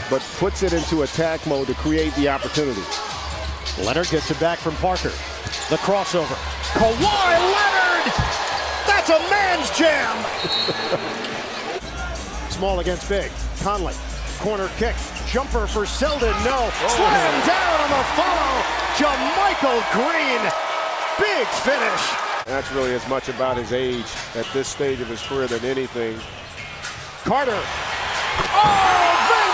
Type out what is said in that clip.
but puts it into attack mode to create the opportunity. Leonard gets it back from Parker. The crossover. Kawhi Leonard! That's a man's jam! Small against big. Conley. Corner kick. Jumper for Selden. No. Slam down on the follow. JaMychal Green. Big finish. That's really as much about his age at this stage of his career than anything. Carter. Oh,